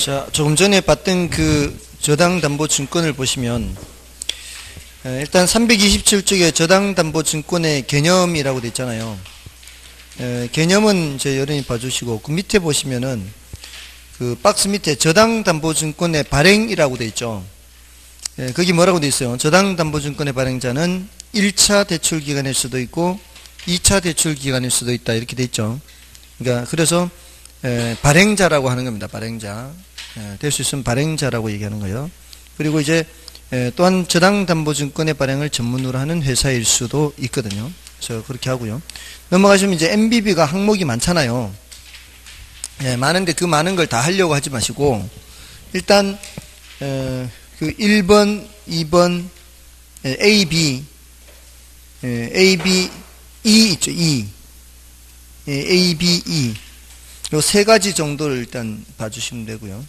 자, 조금 전에 봤던 그 저당담보증권을 보시면 일단 327쪽에 저당담보증권의 개념이라고 되어 있잖아요. 개념은 이제 여러분이 봐주시고 그 밑에 보시면은 그 박스 밑에 저당담보증권의 발행이라고 되어 있죠. 거기 뭐라고 되어 있어요? 저당담보증권의 발행자는 1차 대출기관일 수도 있고 2차 대출기관일 수도 있다 이렇게 되어 있죠. 그러니까 그래서 발행자라고 하는 겁니다. 발행자. 될 수 있으면 발행자라고 얘기하는 거예요. 그리고 이제 또한 저당담보증권의 발행을 전문으로 하는 회사일 수도 있거든요. 그래서 그렇게 하고요. 넘어가시면 이제 MBB가 항목이 많잖아요. 많은데 그 많은 걸 다 하려고 하지 마시고 일단 그 1번, 2번, A, B, A, B, E 있죠. E. A, B, E. 요 세 가지 정도를 일단 봐주시면 되고요.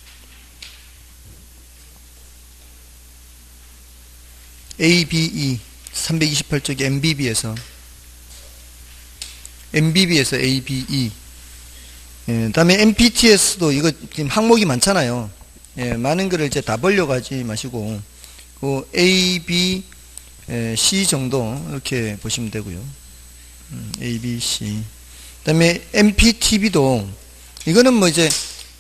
A, B, E 328쪽의 MBB에서 A, B, E 다음에 MPTS도 이거 지금 항목이 많잖아요. 많은 거를 이제 다 벌려고 하지 마시고 그 A, B, C 정도 이렇게 보시면 되고요. A, B, C 다음에 MPTB도 이거는 뭐 이제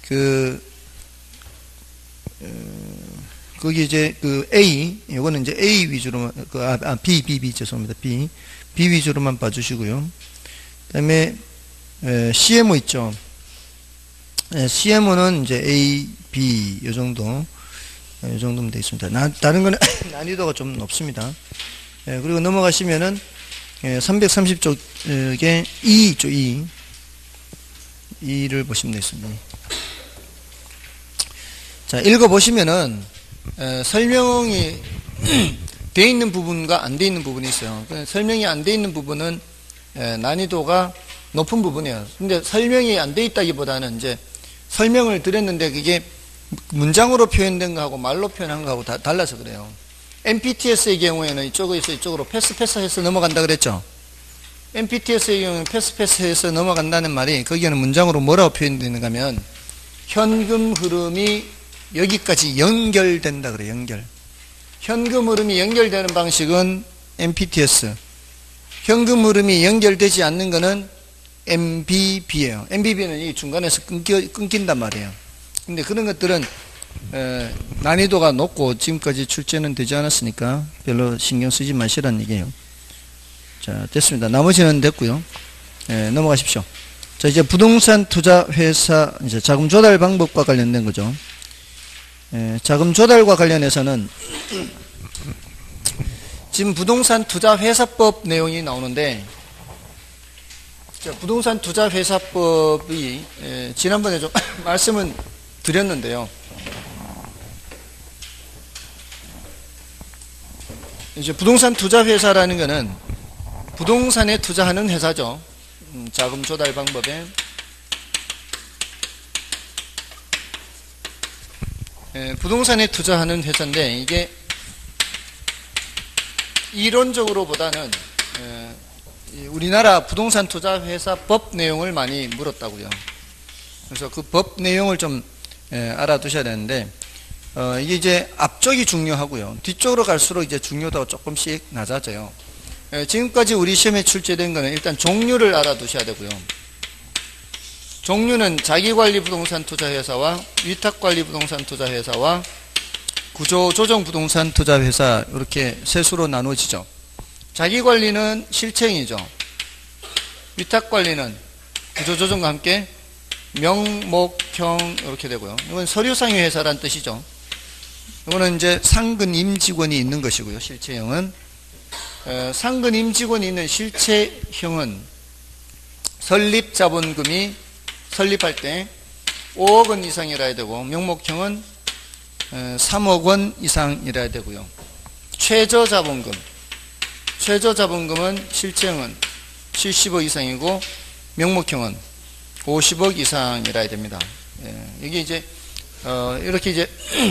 거기 이제 그 A, 이거는 이제 A 위주로만, B 죄송합니다. B 위주로만 봐주시고요. 그 다음에, CMO 있죠. CMO는 이제 A, B, 요 정도면 되어 있습니다. 다른 거는 난이도가 좀 높습니다. 그리고 넘어가시면은, 330쪽에 E 있죠, E. E를 보시면 되겠습니다. 자, 읽어보시면은, 설명이 되어 있는 부분과 안 되어 있는 부분이 있어요. 설명이 안 되어 있는 부분은 난이도가 높은 부분이에요. 근데 설명이 안 되어 있다기보다는 이제 설명을 드렸는데 그게 문장으로 표현된 거하고 말로 표현한 거하고 다 달라서 그래요. MPTS의 경우에는 이쪽에서 이쪽으로 패스해서 넘어간다 그랬죠. MPTS의 경우는 패스해서 넘어간다는 말이 거기에는 문장으로 뭐라고 표현되는가 하면 현금 흐름이 여기까지 연결된다 그래요. 연결. 현금 흐름이 연결되는 방식은 MPTS. 현금 흐름이 연결되지 않는 거는 MBB예요. MBB는 이 중간에서 끊긴단 말이에요. 근데 그런 것들은 난이도가 높고 지금까지 출제는 되지 않았으니까 별로 신경 쓰지 마시라는 얘기예요. 자, 됐습니다. 나머지는 됐고요. 넘어가십시오. 자, 이제 부동산 투자 회사 이제 자금 조달 방법과 관련된 거죠. 자금 조달과 관련해서는 지금 부동산 투자 회사법 내용이 나오는데 부동산 투자 회사법이 지난번에 좀 말씀을 드렸는데요. 이제 부동산 투자 회사라는 것은 부동산에 투자하는 회사죠. 자금 조달 방법에 부동산에 투자하는 회사인데 이게 이론적으로 보다는 우리나라 부동산 투자 회사 법 내용을 많이 물었다고요. 그래서 그 법 내용을 좀 알아두셔야 되는데 이게 이제 앞쪽이 중요하고요. 뒤쪽으로 갈수록 이제 중요도가 조금씩 낮아져요. 지금까지 우리 시험에 출제된 거는 일단 종류를 알아두셔야 되고요. 종류는 자기관리 부동산 투자회사와 위탁관리 부동산 투자회사와 구조조정 부동산 투자회사 이렇게 세 수로 나누어지죠. 자기관리는 실체행위죠. 위탁관리는 구조조정과 함께 명목형 이렇게 되고요. 이건 서류상의 회사란 뜻이죠. 이거는 이제 상근 임직원이 있는 것이고요. 실체형은 상근 임직원이 있는 실체형은 설립자본금이 설립할 때 5억 원 이상이라 해야 되고 명목형은 3억 원 이상이라 해야 되고요. 최저자본금은 실체형은 70억 이상이고 명목형은 50억 이상이라 해야 됩니다. 이게 이제 이렇게 이제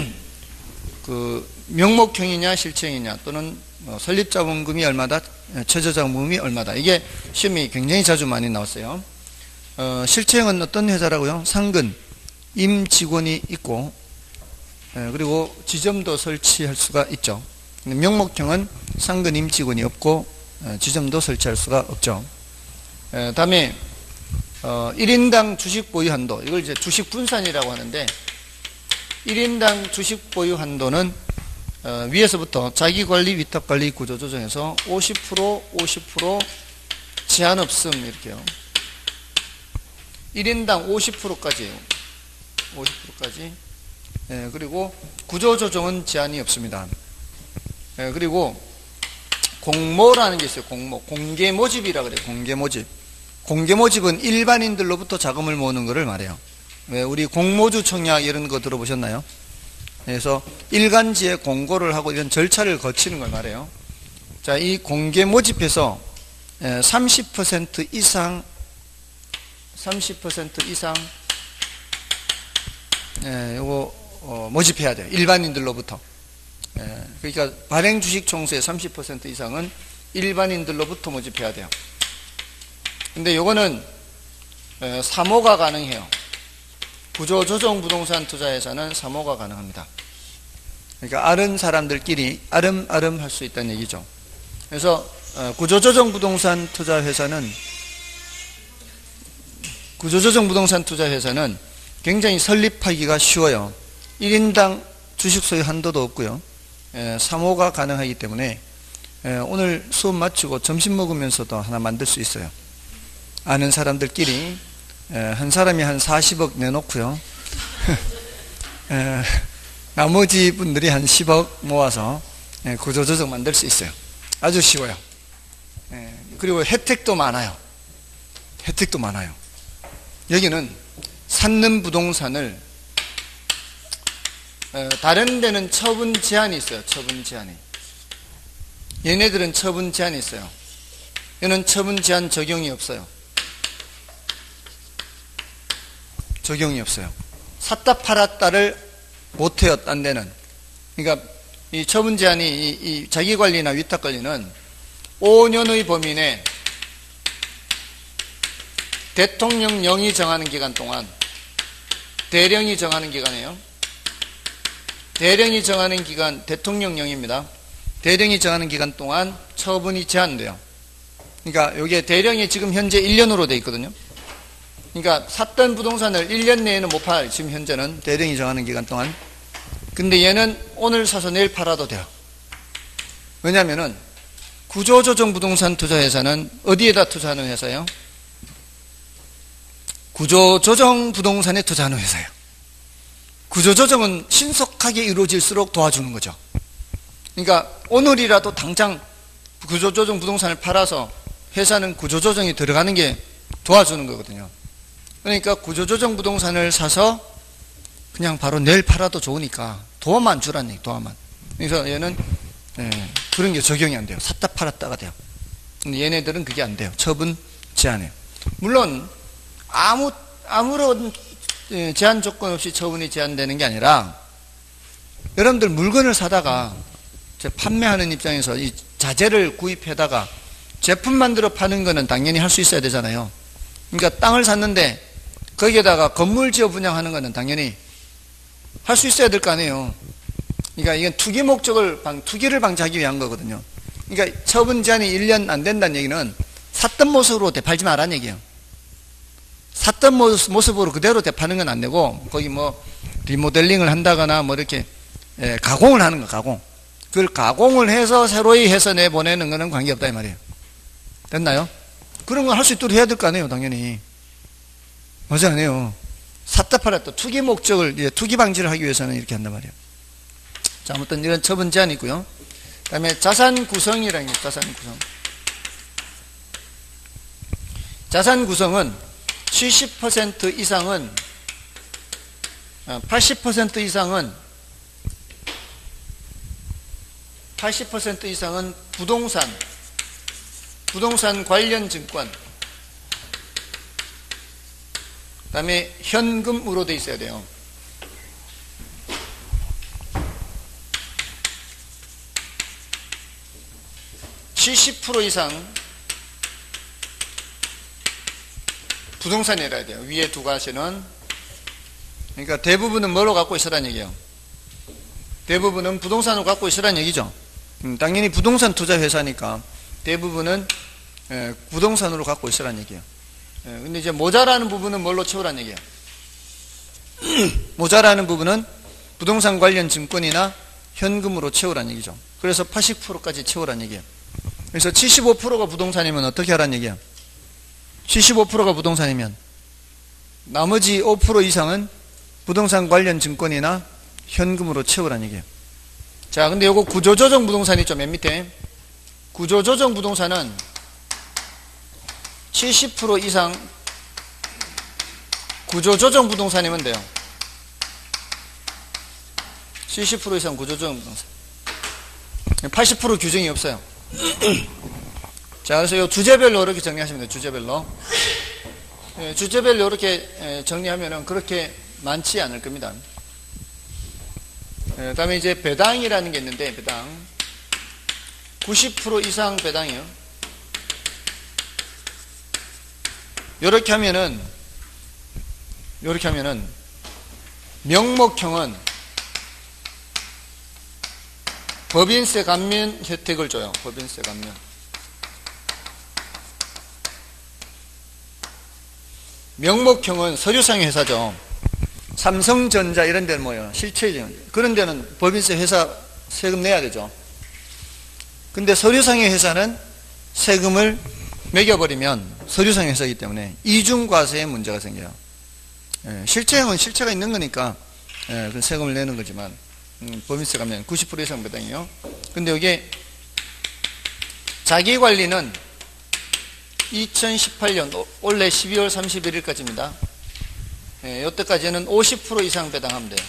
그 명목형이냐 실체형이냐 또는 설립자본금이 얼마다 최저자본금이 얼마다 이게 시험이 굉장히 자주 많이 나왔어요. 실체형은 어떤 회사라고요? 상근 임직원이 있고, 그리고 지점도 설치할 수가 있죠. 명목형은 상근 임직원이 없고 지점도 설치할 수가 없죠. 다음에 1인당 주식 보유 한도, 이걸 이제 주식 분산이라고 하는데, 1인당 주식 보유 한도는 위에서부터 자기관리, 위탁관리, 구조조정에서 50% 제한 없음 이렇게요. 1인당 50%까지예요. 50%까지. 그리고 구조조정은 제한이 없습니다. 그리고 공모라는 게 있어요. 공모. 공개모집이라 그래요. 공개모집. 공개모집은 일반인들로부터 자금을 모으는 것을 말해요. 우리 공모주 청약 이런 거 들어보셨나요? 그래서 일간지에 공고를 하고 이런 절차를 거치는 걸 말해요. 자, 이 공개모집에서 30% 이상 요거 모집해야 돼요. 일반인들로부터. 그러니까 발행 주식 총수의 30% 이상은 일반인들로부터 모집해야 돼요. 근데 요거는 사모가 가능해요. 구조조정 부동산 투자회사는 사모가 가능합니다. 그러니까 아는 사람들끼리 아름아름 할 수 있다는 얘기죠. 그래서 구조조정 부동산 투자회사는 굉장히 설립하기가 쉬워요. 1인당 주식 소유 한도도 없고요. 사모가 가능하기 때문에 오늘 수업 마치고 점심 먹으면서도 하나 만들 수 있어요. 아는 사람들끼리 한 사람이 한 40억 내놓고요. 나머지 분들이 한 10억 모아서 구조조정 만들 수 있어요. 아주 쉬워요. 그리고 혜택도 많아요. 여기는 샀는 부동산을 다른 데는 처분 제한이 있어요. 처분 제한이. 얘네들은 처분 제한이 있어요. 얘는 처분 제한 적용이 없어요. 샀다 팔았다를 못해요. 딴 데는. 그러니까 이 처분 제한이 이 자기관리나 위탁관리는 5년의 범위 내 대통령령이 정하는 기간 동안, 대령이 정하는 기간이에요. 대령이 정하는 기간, 대통령령입니다. 대령이 정하는 기간 동안 처분이 제한돼요. 그러니까 여기에 대령이 지금 현재 1년으로 돼 있거든요. 그러니까 샀던 부동산을 1년 내에는 못 팔아요. 지금 현재는 대령이 정하는 기간 동안. 근데 얘는 오늘 사서 내일 팔아도 돼요. 왜냐하면은 구조조정 부동산 투자회사는 어디에다 투자하는 회사예요? 구조조정 부동산에 투자하는 회사예요. 구조조정은 신속하게 이루어질수록 도와주는 거죠. 그러니까 오늘이라도 당장 구조조정 부동산을 팔아서 회사는 구조조정이 들어가는 게 도와주는 거거든요. 그러니까 구조조정 부동산을 사서 그냥 바로 내일 팔아도 좋으니까 도움만 주라는 얘기, 도움만. 그래서 얘는 그런 게 적용이 안 돼요. 샀다 팔았다가 돼요. 근데 얘네들은 그게 안 돼요. 처분 제한해요. 물론 아무런 제한 조건 없이 처분이 제한되는 게 아니라, 여러분들 물건을 사다가 판매하는 입장에서 이 자재를 구입해다가 제품 만들어 파는 거는 당연히 할 수 있어야 되잖아요. 그러니까 땅을 샀는데 거기에다가 건물 지어 분양하는 거는 당연히 할 수 있어야 될 거 아니에요. 그러니까 이건 투기를 방지하기 위한 거거든요. 그러니까 처분 제한이 1년 안 된다는 얘기는 샀던 모습으로 되팔지 말라는 얘기예요. 샀던 모습으로 그대로 되파는 건 안 되고, 거기 뭐 리모델링을 한다거나 뭐 이렇게 가공을 하는 거, 가공. 그걸 가공을 해서 새로이 해서 내보내는 거는 관계없다 이 말이에요. 됐나요? 그런 거 할 수 있도록 해야 될 거 아니에요, 당연히. 맞아, 안 해요. 샀다 팔았다. 투기 목적을, 투기 방지를 하기 위해서는 이렇게 한단 말이에요. 자, 아무튼 이런 처분 제한이 있고요. 그 다음에 자산 구성이라는 게, 자산 구성은 70% 이상은, 80% 이상은 부동산 관련 증권, 그 다음에 현금으로 돼 있어야 돼요. (70% 이상) 부동산이라야 돼요. 위에 두 가지는 그러니까 대부분은 뭐로 갖고 있으란 얘기예요? 대부분은 부동산을 갖고 있으란 얘기죠. 당연히 부동산 투자 회사니까 대부분은 부동산으로 갖고 있으란 얘기예요. 근데 이제 모자라는 부분은 뭘로 채우란 얘기예요? 모자라는 부분은 부동산 관련 증권이나 현금으로 채우란 얘기죠. 그래서 80%까지 채우란 얘기예요. 그래서 75%가 부동산이면 어떻게 하란 얘기예요? 75%가 부동산이면 나머지 5% 이상은 부동산 관련 증권이나 현금으로 채우란 얘기예요. 자, 근데 요거 구조조정 부동산 있죠, 맨 밑에. 구조조정 부동산은 70% 이상 구조조정 부동산이면 돼요. 70% 이상 구조조정 부동산. 80% 규정이 없어요. 자, 그래서 요 주제별로 이렇게 정리하시면 돼요. 주제별로. 주제별로 이렇게 정리하면은 그렇게 많지 않을 겁니다. 그 다음에 이제 배당이라는 게 있는데, 배당. 90% 이상 배당이에요. 요렇게 하면은 명목형은 법인세 감면 혜택을 줘요. 법인세 감면. 명목형은 서류상의 회사죠. 삼성전자 이런 데는 뭐예요? 실체죠. 그런 데는 법인세 회사 세금 내야 되죠. 근데 서류상의 회사는 세금을 매겨버리면 서류상의 회사이기 때문에 이중과세에 문제가 생겨요. 실체형은 실체가 있는 거니까 그 세금을 내는 거지만 법인세 감면 90% 이상 배당이요. 근데 여기 자기관리는 2018년 올해 12월 31일까지입니다. 이때까지는 50% 이상 배당하면 돼요.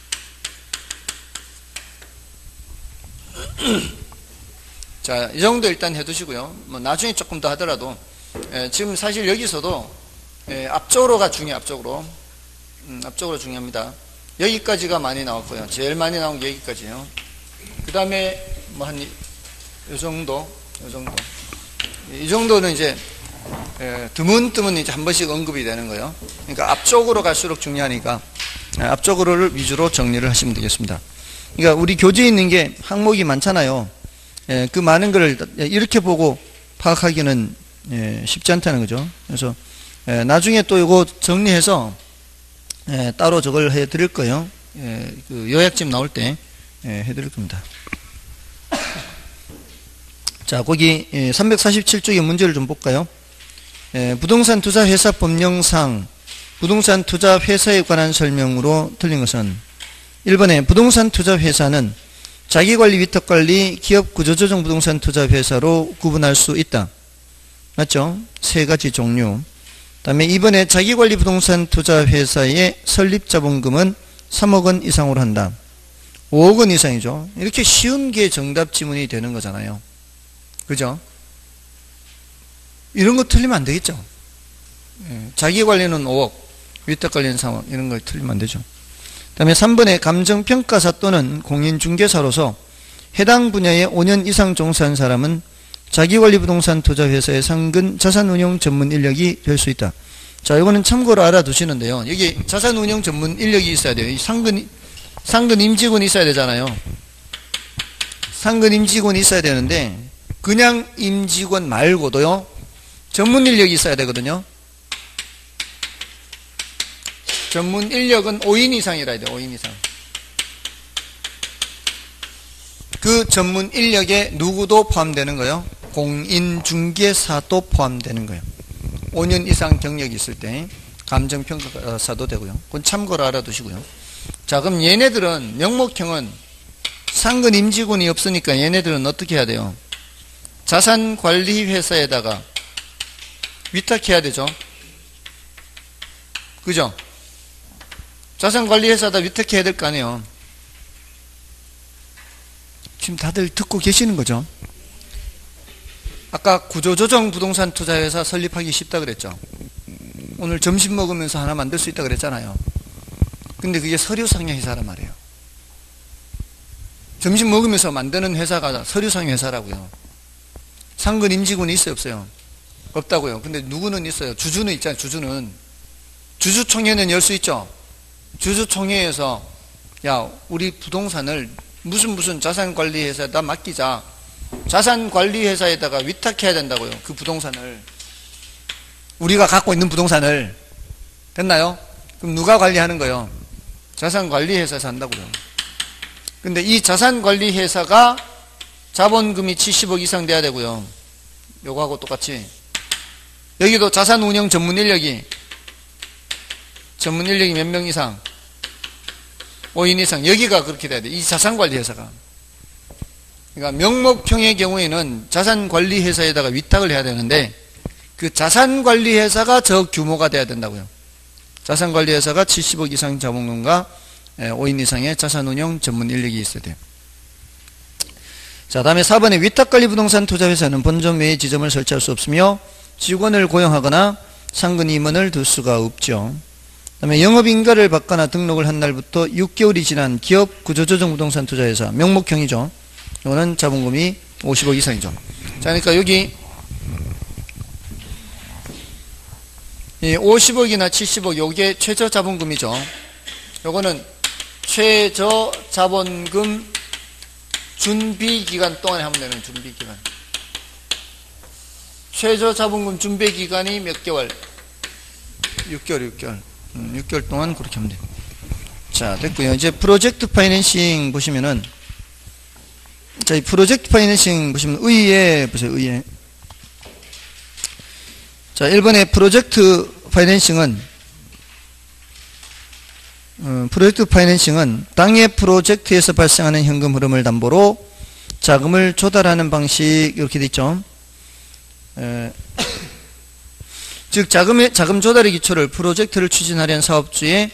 자, 이 정도 일단 해두시고요. 뭐 나중에 조금 더 하더라도 지금 사실 여기서도 앞쪽으로가 중요해요. 앞쪽으로 중요합니다. 여기까지가 많이 나왔고요. 제일 많이 나온 게 여기까지예요. 그 다음에 뭐 한 이 정도. 이 정도는 이제 드문드문 이제 한 번씩 언급이 되는 거예요. 그러니까 앞쪽으로 갈수록 중요하니까 앞쪽으로를 위주로 정리를 하시면 되겠습니다. 그러니까 우리 교재에 있는 게 항목이 많잖아요. 그 많은 걸 이렇게 보고 파악하기는 쉽지 않다는 거죠. 그래서 나중에 또 이거 정리해서 따로 저걸 해드릴 거예요. 그 요약집 나올 때 해드릴 겁니다. 자, 거기 347쪽의 문제를 좀 볼까요? 부동산 투자 회사 법령상 부동산 투자 회사에 관한 설명으로 틀린 것은 1번에 부동산 투자 회사는 자기관리, 위탁관리, 기업 구조조정 부동산 투자 회사로 구분할 수 있다. 맞죠? 세 가지 종류. 다음에 2번에 자기관리 부동산 투자 회사의 설립 자본금은 3억 원 이상으로 한다. 5억 원 이상이죠. 이렇게 쉬운 게 정답 지문이 되는 거잖아요. 그죠? 이런 거 틀리면 안 되겠죠? 자기관리는 5억, 위탁관리는 3억, 이런 거 틀리면 안 되죠. 그 다음에 3번에 감정평가사 또는 공인중개사로서 해당 분야에 5년 이상 종사한 사람은 자기관리 부동산 투자회사의 상근 자산운용 전문 인력이 될 수 있다. 자, 이거는 참고로 알아두시는데요. 여기 자산운용 전문 인력이 있어야 돼요. 상근 임직원이 있어야 되잖아요. 상근 임직원이 있어야 되는데 그냥 임직원 말고도요, 전문 인력이 있어야 되거든요. 전문 인력은 5인 이상이라 해야 돼요. 5인 이상. 그 전문 인력에 누구도 포함되는 거예요? 공인중개사도 포함되는 거예요. 5년 이상 경력이 있을 때 감정평가사도 되고요. 그건 참고로 알아두시고요. 자, 그럼 얘네들은 명목형은 상근 임직원이 없으니까 얘네들은 어떻게 해야 돼요? 자산관리회사에다가 위탁해야 되죠. 그죠? 자산관리회사에다 위탁해야 될 거 아니에요. 지금 다들 듣고 계시는 거죠? 아까 구조조정 부동산 투자회사 설립하기 쉽다 그랬죠? 오늘 점심 먹으면서 하나 만들 수 있다 그랬잖아요. 근데 그게 서류상의 회사란 말이에요. 점심 먹으면서 만드는 회사가 서류상의 회사라고요. 상근 임직원이 있어요, 없어요? 없다고요. 근데 누구는 있어요? 주주는 있잖아요. 주주는. 주주총회는 열 수 있죠? 주주총회에서 야, 우리 부동산을 무슨 자산관리회사에다 맡기자. 자산관리회사에다가 위탁해야 된다고요. 그 부동산을. 우리가 갖고 있는 부동산을. 됐나요? 그럼 누가 관리하는 거예요? 자산관리회사에서 한다고요. 근데 이 자산관리회사가 자본금이 70억 이상 돼야 되고요. 요거하고 똑같이. 여기도 자산운영 전문인력이 몇 명 이상? 5인 이상. 여기가 그렇게 돼야 돼. 이 자산관리회사가. 그러니까 명목형의 경우에는 자산관리회사에다가 위탁을 해야 되는데 그 자산관리회사가 저 규모가 돼야 된다고요. 자산관리회사가 70억 이상 자본금과 5인 이상의 자산운용 전문 인력이 있어야 돼요. 자, 다음에 4번에 위탁관리부동산 투자회사는 본점 외에 지점을 설치할 수 없으며 직원을 고용하거나 상근 임원을 둘 수가 없죠. 그 다음에 영업인가를 받거나 등록을 한 날부터 6개월이 지난 기업 구조조정 부동산 투자회사 명목형이죠. 이거는 자본금이 50억 이상이죠. 자, 그러니까 여기 이 50억이나 70억 요게 최저 자본금이죠. 요거는 최저 자본금 준비기간 동안에 하면 되는 준비기간. 최저 자본금 준비기간이 몇 개월? 6개월. 6개월 동안 그렇게 하면 돼요. 자, 됐고요. 이제 프로젝트 파이낸싱 보시면은, 자, 이 프로젝트 파이낸싱 보시면 의에 보세요. 의에. 자, 1번에 프로젝트 파이낸싱은 당해 프로젝트에서 발생하는 현금 흐름을 담보로 자금을 조달하는 방식 이렇게 돼 있죠. 즉 자금 조달의 기초를 프로젝트를 추진하려는 사업주의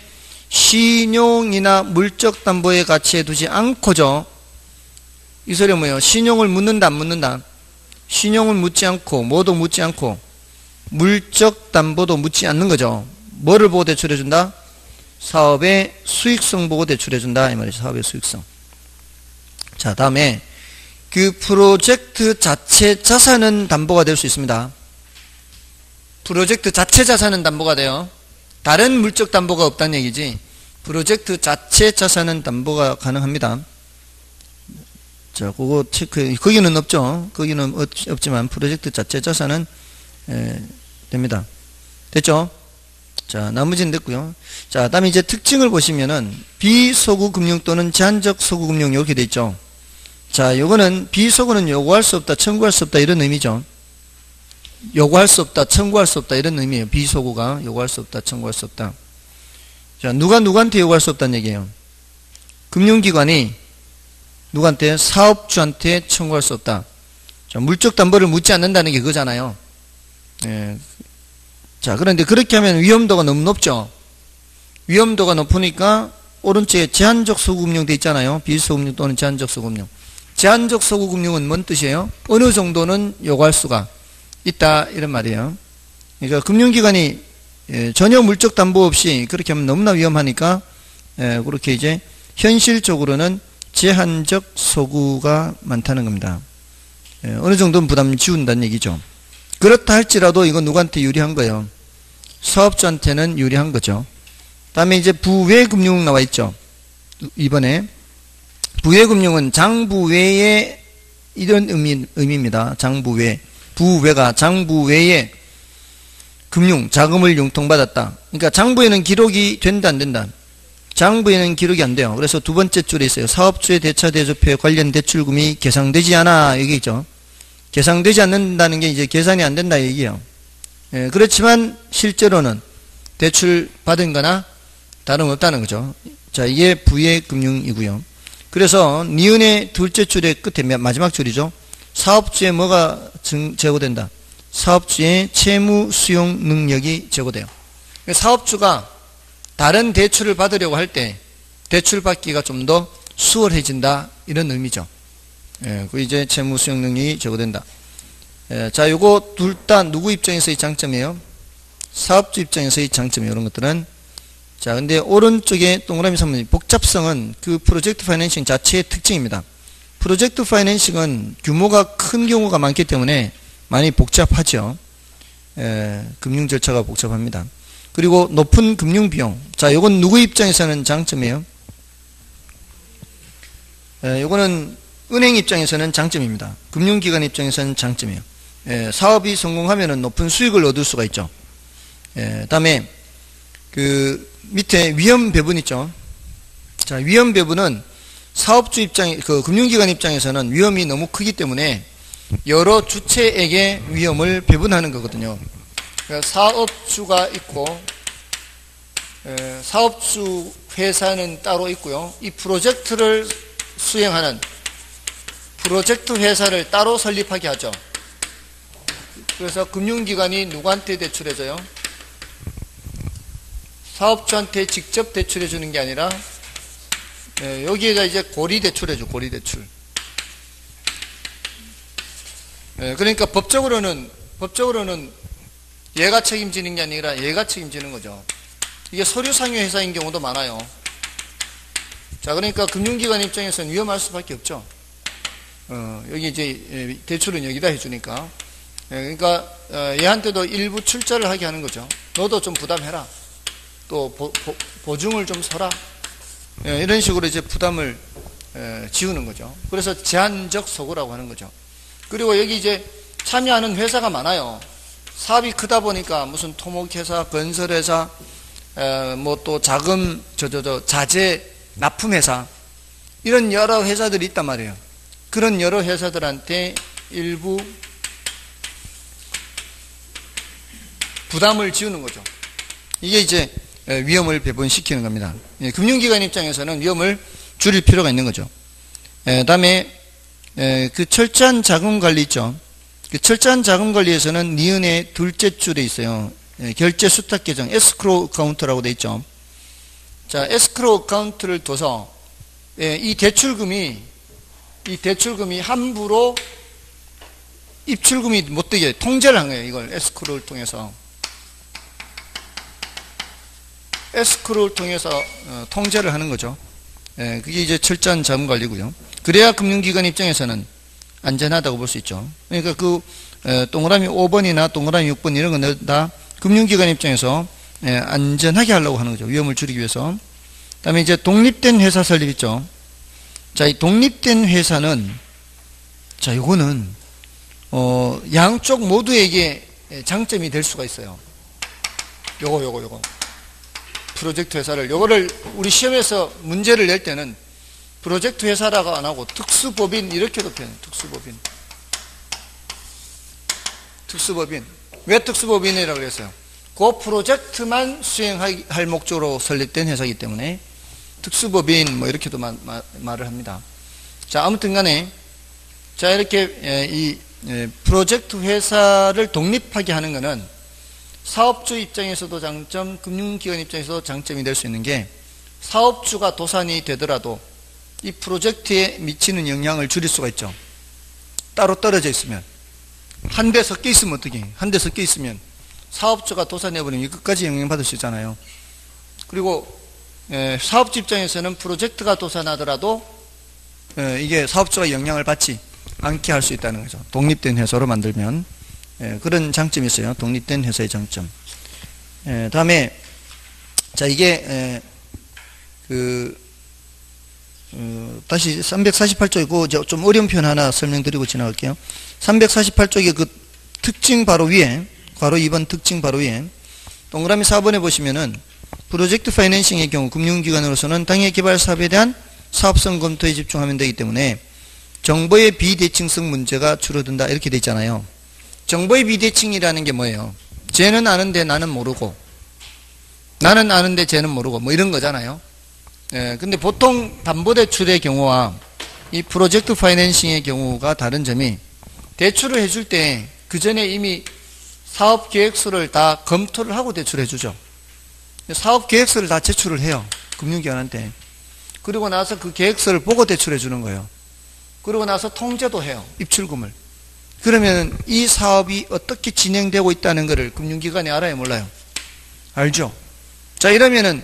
신용이나 물적 담보의 가치에 두지 않고죠. 이 소리는 뭐예요? 신용을 묻는다 안 묻는다? 신용을 묻지 않고 뭐도 묻지 않고 물적 담보도 묻지 않는 거죠. 뭐를 보고 대출해준다? 사업의 수익성 보고 대출해준다 이 말이죠. 사업의 수익성. 자, 다음에 그 프로젝트 자체 자산은 담보가 될 수 있습니다. 프로젝트 자체 자산은 담보가 돼요. 다른 물적 담보가 없다는 얘기지. 프로젝트 자체 자산은 담보가 가능합니다. 자, 그거 체크. 거기는 없죠. 거기는 없지만 프로젝트 자체 자산은 됩니다. 됐죠? 자, 나머지는 됐고요. 자, 다음에 이제 특징을 보시면은 비소구 금융 또는 제한적 소구 금융 이렇게 돼 있죠. 자, 요거는 비소구는 요구할 수 없다, 청구할 수 없다 이런 의미죠. 요구할 수 없다, 청구할 수 없다 이런 의미예요. 비소구가 요구할 수 없다, 청구할 수 없다. 자, 누가 누구한테 요구할 수 없다는 얘기예요. 금융기관이 누구한테? 사업주한테 청구할 수 없다. 자, 물적 담보를 묻지 않는다는 게 그거잖아요. 예. 자, 그런데 그렇게 하면 위험도가 너무 높죠. 위험도가 높으니까 오른쪽에 제한적 소구금융 돼 있잖아요. 비소구금융 또는 제한적 소구금융. 제한적 소구금융은 뭔 뜻이에요? 어느 정도는 요구할 수가 있다 이런 말이에요. 그러니까 금융기관이 전혀 물적 담보 없이 그렇게 하면 너무나 위험하니까 그렇게 이제 현실적으로는 제한적 소구가 많다는 겁니다. 어느 정도는 부담 지운다는 얘기죠. 그렇다 할지라도 이건 누구한테 유리한 거예요? 사업주한테는 유리한 거죠. 다음에 이제 부외금융 나와 있죠. 이번에 부외금융은 장부 외에 이런 의미입니다. 장부 외. 부외가 장부 외에 금융, 자금을 융통받았다. 그러니까 장부에는 기록이 된다 안 된다? 장부에는 기록이 안 돼요. 그래서 두 번째 줄에 있어요. 사업주의 대차 대조표에 관련 대출금이 계상되지 않아 여기 있죠. 계상되지 않는다는 게 이제 계산이 안 된다 얘기예요. 그렇지만 실제로는 대출 받은 거나 다름없다는 거죠. 자, 이게 부외금융이고요. 그래서 니은의 둘째 줄의 끝에 마지막 줄이죠. 사업주의 뭐가 제고된다? 사업주의 채무 수용 능력이 제고돼요. 사업주가 다른 대출을 받으려고 할 때 대출 받기가 좀 더 수월해진다 이런 의미죠. 그 이제 채무 수용 능력이 제고된다. 자, 요거 둘 다 누구 입장에서의 장점이에요? 사업주 입장에서의 장점이에요. 이런 것들은. 자, 근데 오른쪽에 동그라미 3번 복잡성은 그 프로젝트 파이낸싱 자체의 특징입니다. 프로젝트 파이낸싱은 규모가 큰 경우가 많기 때문에 많이 복잡하죠. 금융 절차가 복잡합니다. 그리고 높은 금융비용. 자, 요건 누구 입장에서는 장점이에요? 요거는 은행 입장에서는 장점입니다. 금융기관 입장에서는 장점이에요. 사업이 성공하면은 높은 수익을 얻을 수가 있죠. 다음에 그 밑에 위험 배분 있죠. 자, 위험 배분은 사업주 입장, 그 금융기관 입장에서는 위험이 너무 크기 때문에 여러 주체에게 위험을 배분하는 거거든요. 그러니까 사업주가 있고, 사업주 회사는 따로 있고요. 이 프로젝트를 수행하는 프로젝트 회사를 따로 설립하게 하죠. 그래서 금융기관이 누구한테 대출해줘요? 사업주한테 직접 대출해 주는 게 아니라 여기에다 이제 고리 대출해줘. 고리 대출. 그러니까 법적으로는 얘가 책임지는 게 아니라 얘가 책임지는 거죠. 이게 서류상의 회사인 경우도 많아요. 자, 그러니까 금융기관 입장에서는 위험할 수밖에 없죠. 여기 이제 대출은 여기다 해주니까. 그러니까 얘한테도 일부 출자를 하게 하는 거죠. 너도 좀 부담해라. 또 보증을 좀 서라. 이런 식으로 이제 부담을 지우는 거죠. 그래서 제한적 소구라고 하는 거죠. 그리고 여기 이제 참여하는 회사가 많아요. 사업이 크다 보니까 무슨 토목회사, 건설회사, 뭐 또 자금, 자재 납품회사, 이런 여러 회사들이 있단 말이에요. 그런 여러 회사들한테 일부 부담을 지우는 거죠. 이게 이제 위험을 배분시키는 겁니다. 금융기관 입장에서는 위험을 줄일 필요가 있는 거죠. 다음에 그 철저한 자금관리 있죠. 그 철저한 자금관리에서는 니은의 둘째 줄에 있어요. 결제 수탁 계정, 에스크로우 어카운트라고 돼 있죠. 자, 에스크로우 어카운트를 둬서 이 대출금이 함부로 입출금이 못 되게 통제를 한 거예요. 이걸 에스크로우를 통해서. 에스크로우를 통해서 통제를 하는 거죠. 그게 이제 철저한 자금 관리고요. 그래야 금융기관 입장에서는 안전하다고 볼 수 있죠. 그러니까 그 동그라미 5번이나 동그라미 6번 이런 건 다 금융기관 입장에서 안전하게 하려고 하는 거죠. 위험을 줄이기 위해서. 그다음에 이제 독립된 회사 설립 있죠. 자, 이 독립된 회사는, 자, 이거는 양쪽 모두에게 장점이 될 수가 있어요. 요거. 프로젝트 회사를, 요거를 우리 시험에서 문제를 낼 때는 프로젝트 회사라고 안 하고 특수법인 이렇게도 표현해요. 특수법인. 왜 특수법인이라고 그랬어요? 그 프로젝트만 수행할 목적으로 설립된 회사이기 때문에 특수법인 뭐 이렇게도 말을 합니다. 자, 아무튼 간에 자, 이렇게 이 프로젝트 회사를 독립하게 하는 것은 사업주 입장에서도 장점, 금융기관 입장에서도 장점이 될 수 있는 게 사업주가 도산이 되더라도 이 프로젝트에 미치는 영향을 줄일 수가 있죠. 따로 떨어져 있으면. 한 대 섞여 있으면 어떻게 해요? 한 대 섞여 있으면 사업주가 도산해버리면 끝까지 영향받을 수 있잖아요. 그리고 사업주 입장에서는 프로젝트가 도산하더라도 이게 사업주가 영향을 받지 않게 할 수 있다는 거죠. 독립된 회사로 만들면. 그런 장점이 있어요. 독립된 회사의 장점. 다음에 자, 이게 다시 348쪽이고 좀 어려운 표현 하나 설명드리고 지나갈게요. 348쪽의 그 특징 바로 위에, 괄호 2번 특징 바로 위에 동그라미 4번에 보시면은 프로젝트 파이낸싱의 경우 금융기관으로서는 당해 개발 사업에 대한 사업성 검토에 집중하면 되기 때문에 정보의 비대칭성 문제가 줄어든다 이렇게 돼 있잖아요. 정보의 비대칭이라는 게 뭐예요? 쟤는 아는데 나는 모르고, 나는 아는데 쟤는 모르고, 뭐 이런 거잖아요. 근데 보통 담보대출의 경우와 이 프로젝트 파이낸싱의 경우가 다른 점이 대출을 해줄 때 그 전에 이미 사업 계획서를 다 검토를 하고 대출해 주죠. 사업 계획서를 다 제출을 해요. 금융기관한테. 그리고 나서 그 계획서를 보고 대출해 주는 거예요. 그리고 나서 통제도 해요. 입출금을. 그러면 이 사업이 어떻게 진행되고 있다는 것을 금융기관이 알아요, 몰라요? 알죠? 자, 이러면은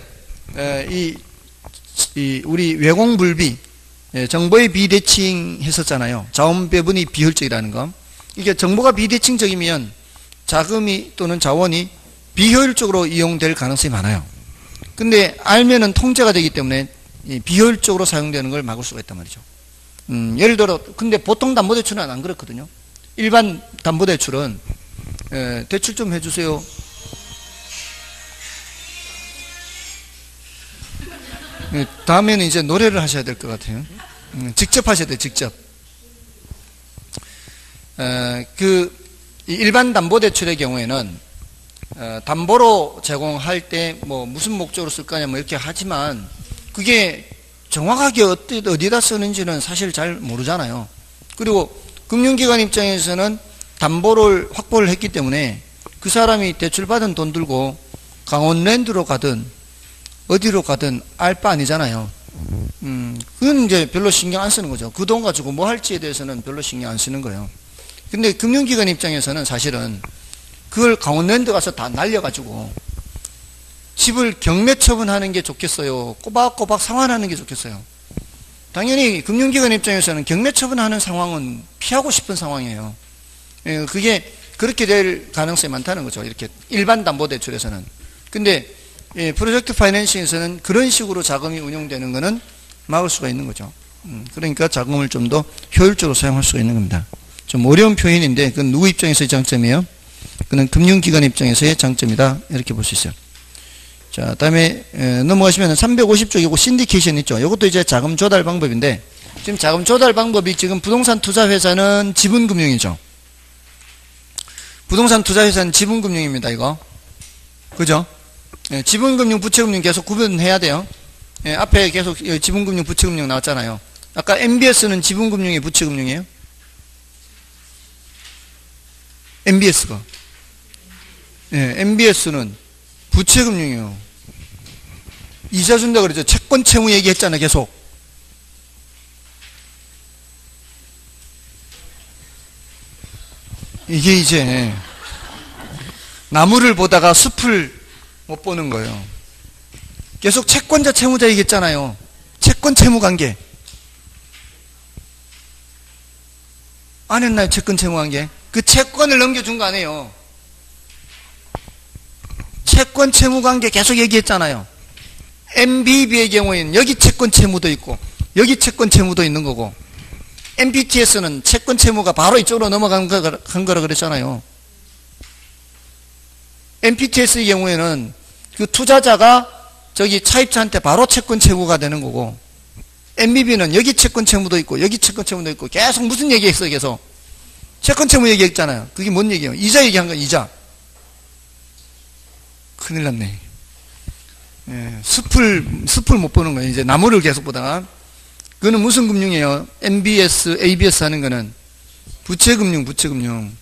우리 외공불비, 정보의 비대칭 했었잖아요. 자원 배분이 비효율적이라는 거. 이게 정보가 비대칭적이면 자금이 또는 자원이 비효율적으로 이용될 가능성이 많아요. 근데 알면은 통제가 되기 때문에 비효율적으로 사용되는 걸 막을 수가 있단 말이죠. 예를 들어, 근데 보통 담보대출은 안 그렇거든요. 일반 담보대출은, 대출 좀 해주세요. 다음에는 이제 노래를 하셔야 될 것 같아요. 직접 하셔야 돼요, 직접. 일반 담보대출의 경우에는, 담보로 제공할 때 뭐 무슨 목적으로 쓸 거냐 뭐 이렇게 하지만, 그게 정확하게 어디다 쓰는지는 사실 잘 모르잖아요. 그리고 금융기관 입장에서는 담보를 확보를 했기 때문에 그 사람이 대출받은 돈 들고 강원랜드로 가든 어디로 가든 알 바 아니잖아요. 그건 이제 별로 신경 안 쓰는 거죠. 그 돈 가지고 뭐 할지에 대해서는 별로 신경 안 쓰는 거예요. 근데 금융기관 입장에서는 사실은 그걸 강원랜드 가서 다 날려가지고 집을 경매 처분하는 게 좋겠어요? 꼬박꼬박 상환하는 게 좋겠어요? 당연히 금융기관 입장에서는 경매 처분하는 상황은 피하고 싶은 상황이에요. 그게 그렇게 될 가능성이 많다는 거죠. 이렇게 일반 담보대출에서는. 근데 프로젝트 파이낸싱에서는 그런 식으로 자금이 운용되는 것은 막을 수가 있는 거죠. 그러니까 자금을 좀 더 효율적으로 사용할 수가 있는 겁니다. 좀 어려운 표현인데 그건 누구 입장에서의 장점이에요? 그는 금융기관 입장에서의 장점이다. 이렇게 볼 수 있어요. 자, 다음에 넘어가시면 350쪽 이거 신디케이션 있죠. 이것도 이제 자금 조달 방법인데 지금 자금 조달 방법이 지금 부동산 투자회사는 지분금융이죠. 부동산 투자회사는 지분금융입니다. 이거 그죠? 지분금융, 부채금융 계속 구분해야 돼요. 앞에 계속 지분금융, 부채금융 나왔잖아요. 아까 MBS는 지분금융이 부채금융이에요? MBS가 MBS는 부채금융이에요. 이자 준다 그러죠. 채권 채무 얘기했잖아요. 계속. 이게 이제 나무를 보다가 숲을 못 보는 거예요. 계속 채권자 채무자 얘기했잖아요. 채권 채무 관계. 안 했나요? 채권 채무 관계. 그 채권을 넘겨준 거 아니에요. 채권 채무 관계 계속 얘기했잖아요. MBB의 경우에는 여기 채권 채무도 있고 여기 채권 채무도 있는 거고 MBTS는 채권 채무가 바로 이쪽으로 넘어간 거라 그랬잖아요. MPTS의 경우에는 그 투자자가 저기 차입자한테 바로 채권 채무가 되는 거고 MBB는 여기 채권 채무도 있고 여기 채권 채무도 있고 계속 무슨 얘기했어요. 계속 채권 채무 얘기했잖아요. 그게 뭔 얘기예요? 이자 얘기한 거 이자. 큰일 났네. 숲을 못 보는 거예요. 이제 나무를 계속 보다가. 그거는 무슨 금융이에요? MBS, ABS 하는 거는 부채금융, 부채금융.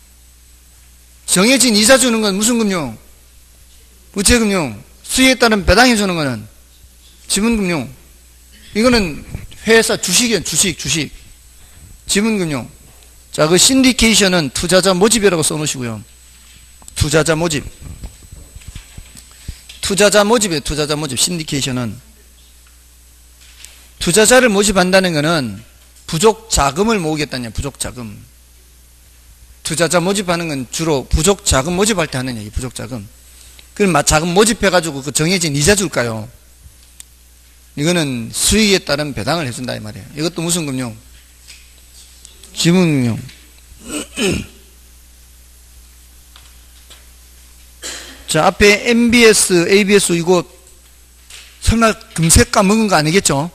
정해진 이자 주는 건 무슨 금융? 부채금융. 수익에 따른 배당해 주는 거는 지분금융. 이거는 회사 주식이에요. 주식. 지분금융. 자, 그 신디케이션은 투자자 모집이라고 써놓으시고요. 투자자 모집. 투자자 모집이에요. 투자자 모집. 신디케이션은 투자자를 모집한다는 것은 부족 자금을 모으겠다는 얘기예요. 부족 자금. 투자자 모집하는 건 주로 부족 자금 모집할 때 하는 얘기. 부족 자금. 그럼 자금 모집해가지고 그 정해진 이자 줄까요? 이거는 수익에 따른 배당을 해준다 이 말이에요. 이것도 무슨 금융? 지분금융. 자, 앞에 MBS, ABS 이거 설마 금색 까먹은 거 아니겠죠?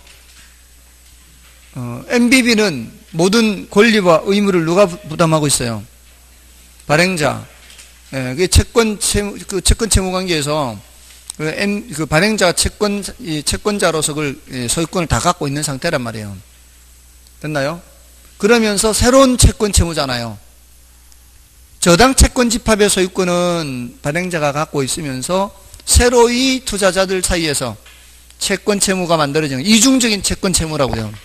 MBB는 모든 권리와 의무를 누가 부담하고 있어요? 발행자. 그 채권 채무 관계에서 그 발행자가 채권자로서 소유권을 다 갖고 있는 상태란 말이에요. 됐나요? 그러면서 새로운 채권 채무잖아요. 저당 채권 집합의 소유권은 발행자가 갖고 있으면서 새로이 투자자들 사이에서 채권 채무가 만들어지는 이중적인 채권 채무라고 해요.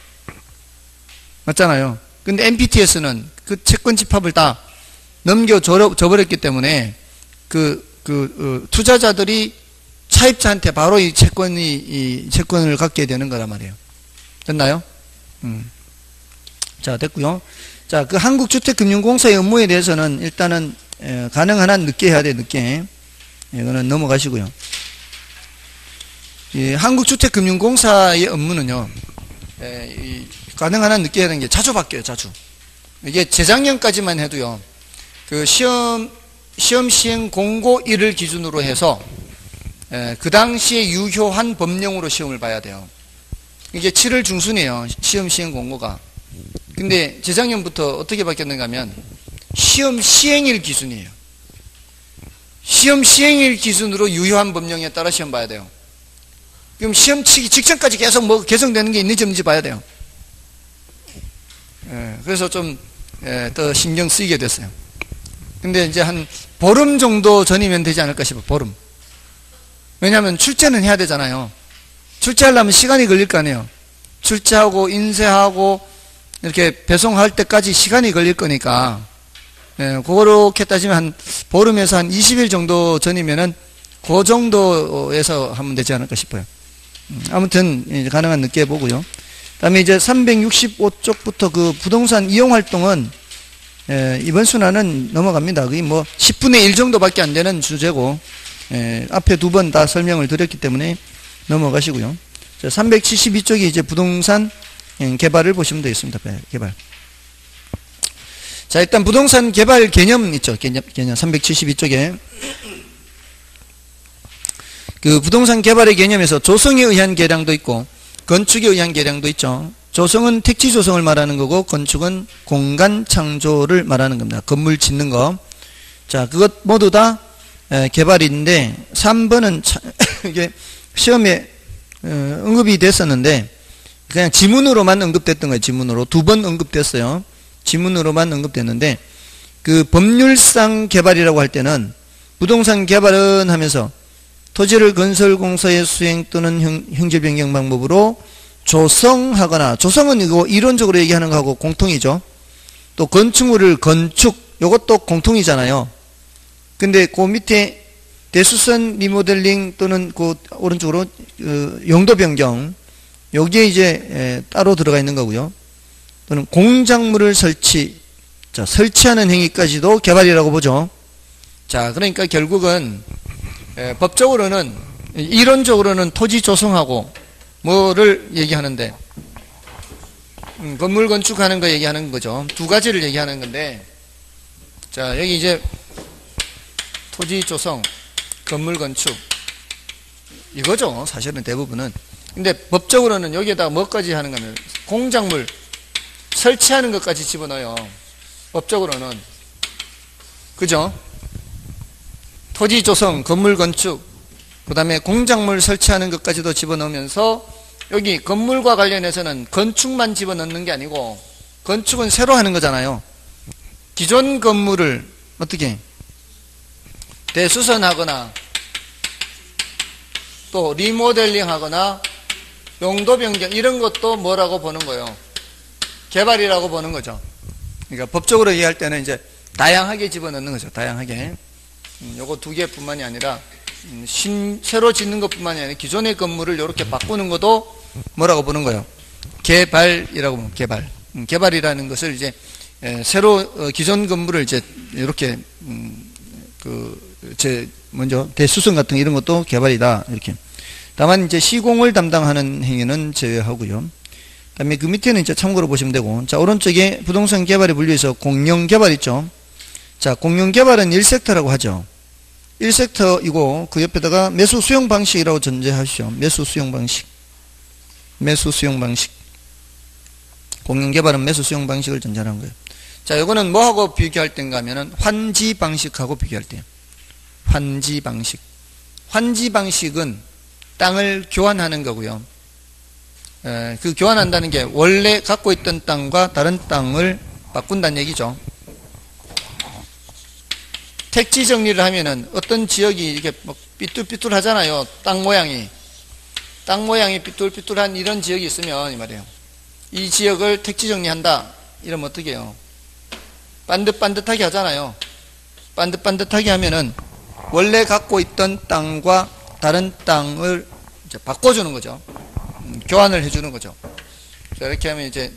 맞잖아요. 근데 MPTS는 그 채권 집합을 다 넘겨줘버렸기 때문에 투자자들이 차입자한테 바로 이 채권을 갖게 되는 거란 말이에요. 됐나요? 자, 됐고요. 자, 그 한국주택금융공사의 업무에 대해서는 일단은 가능한 한 늦게 해야 돼, 늦게. 이거는 넘어가시고요. 이 한국주택금융공사의 업무는요, 가능한 한 늦게 하는 게 자주 바뀌어요, 자주. 이게 재작년까지만 해도요, 그 시험 시행 공고일을 기준으로 해서, 그 당시에 유효한 법령으로 시험을 봐야 돼요. 이게 7월 중순이에요, 시험 시행 공고가. 근데 재작년부터 어떻게 바뀌었는가 하면, 시험 시행일 기준이에요. 시험 시행일 기준으로 유효한 법령에 따라 시험 봐야 돼요. 그럼 시험 치기 직전까지 계속 뭐 개정되는 게 있는지 없는지 봐야 돼요. 그래서 좀 더 신경 쓰이게 됐어요. 근데 이제 한 보름 정도 전이면 되지 않을까 싶어요. 보름. 왜냐하면 출제는 해야 되잖아요. 출제하려면 시간이 걸릴 거 아니에요. 출제하고 인쇄하고 이렇게 배송할 때까지 시간이 걸릴 거니까, 그렇게 따지면 한 보름에서 한 20일 정도 전이면은 그 정도에서 하면 되지 않을까 싶어요. 아무튼 이제 가능한 늦게 보고요. 그다음에 이제 365쪽부터 그 부동산 이용 활동은 이번 순환은 넘어갑니다. 그게 뭐 10분의 1 정도밖에 안 되는 주제고, 앞에 두 번 다 설명을 드렸기 때문에 넘어가시고요. 372쪽이 이제 부동산 개발을 보시면 되겠습니다. 개발. 자, 일단 부동산 개발 개념 있죠. 개념 372쪽에. 그 부동산 개발의 개념에서 조성에 의한 계량도 있고 건축에 의한 계량도 있죠. 조성은 택지 조성을 말하는 거고 건축은 공간 창조를 말하는 겁니다. 건물 짓는 거. 자, 그것 모두 다 개발인데 3번은 이게 시험에 언급이 됐었는데 그냥 지문으로만 언급됐던 거예요. 지문으로. 2번 언급됐어요. 지문으로만 언급됐는데 그 법률상 개발이라고 할 때는 부동산 개발은 하면서 토지를 건설공사의 수행 또는 형질 변경 방법으로 조성하거나, 조성은 이거 이론적으로 얘기하는 거하고 공통이죠. 또 건축물을 건축, 요것도 공통이잖아요. 근데 그 밑에 대수선 리모델링 또는 그 오른쪽으로 용도 변경, 여기에 이제 따로 들어가 있는 거고요. 또는 공작물을 설치, 자, 설치하는 행위까지도 개발이라고 보죠. 자, 그러니까 결국은 법적으로는, 이론적으로는 토지 조성하고 뭐를 얘기하는데, 건물 건축하는 거 얘기하는 거죠. 두 가지를 얘기하는 건데, 자, 여기 이제 토지 조성, 건물 건축, 이거죠. 사실은 대부분은. 근데 법적으로는 여기에다가 뭐까지 하는 거면 공작물 설치하는 것까지 집어넣어요. 법적으로는. 그죠? 토지 조성, 건물 건축, 그 다음에 공작물 설치하는 것까지도 집어넣으면서 여기 건물과 관련해서는 건축만 집어넣는 게 아니고 건축은 새로 하는 거잖아요. 기존 건물을 어떻게 대수선하거나 또 리모델링 하거나 용도 변경 이런 것도 뭐라고 보는 거예요? 개발이라고 보는 거죠. 그러니까 법적으로 얘기할 때는 이제 다양하게 집어넣는 거죠. 다양하게. 요거 두 개뿐만이 아니라 새로 짓는 것뿐만이 아니라 기존의 건물을 이렇게 바꾸는 것도 뭐라고 보는 거예요? 개발이라고 보는 개발. 개발이라는 것을 이제 새로 기존 건물을 이제 이렇게 먼저 대수선 같은 이런 것도 개발이다 이렇게. 다만 이제 시공을 담당하는 행위는 제외하고요. 그다음에 그 밑에는 이제 참고로 보시면 되고, 자, 오른쪽에 부동산 개발에 분류해서 공용 개발 있죠. 자, 공용 개발은 1섹터라고 하죠. 1섹터이고 그 옆에다가 매수 수용 방식이라고 전제하시죠. 매수 수용 방식. 매수 수용 방식. 공용 개발은 매수 수용 방식을 전제하는 거예요. 자, 이거는 뭐하고 비교할 때인가 하면은 환지 방식하고 비교할 때요. 환지 방식. 환지 방식은 땅을 교환하는 거고요. 그 교환한다는 게 원래 갖고 있던 땅과 다른 땅을 바꾼다는 얘기죠. 택지 정리를 하면은 어떤 지역이 이렇게 막 삐뚤삐뚤 하잖아요. 땅 모양이 삐뚤삐뚤한 이런 지역이 있으면 이 말이에요. 이 지역을 택지 정리한다. 이러면 어떻게 해요? 반듯반듯하게 하잖아요. 반듯반듯하게 하면은 원래 갖고 있던 땅과 다른 땅을 이제 바꿔주는 거죠. 교환을 해주는 거죠. 자, 이렇게 하면 이제